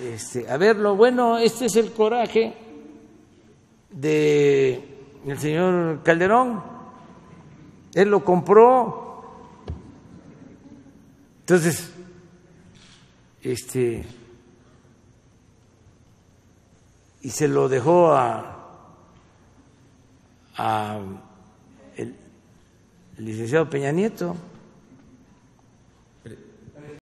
a ver, lo bueno, este es el coraje del señor Calderón. Él lo compró. Entonces, y se lo dejó a el licenciado Peña Nieto.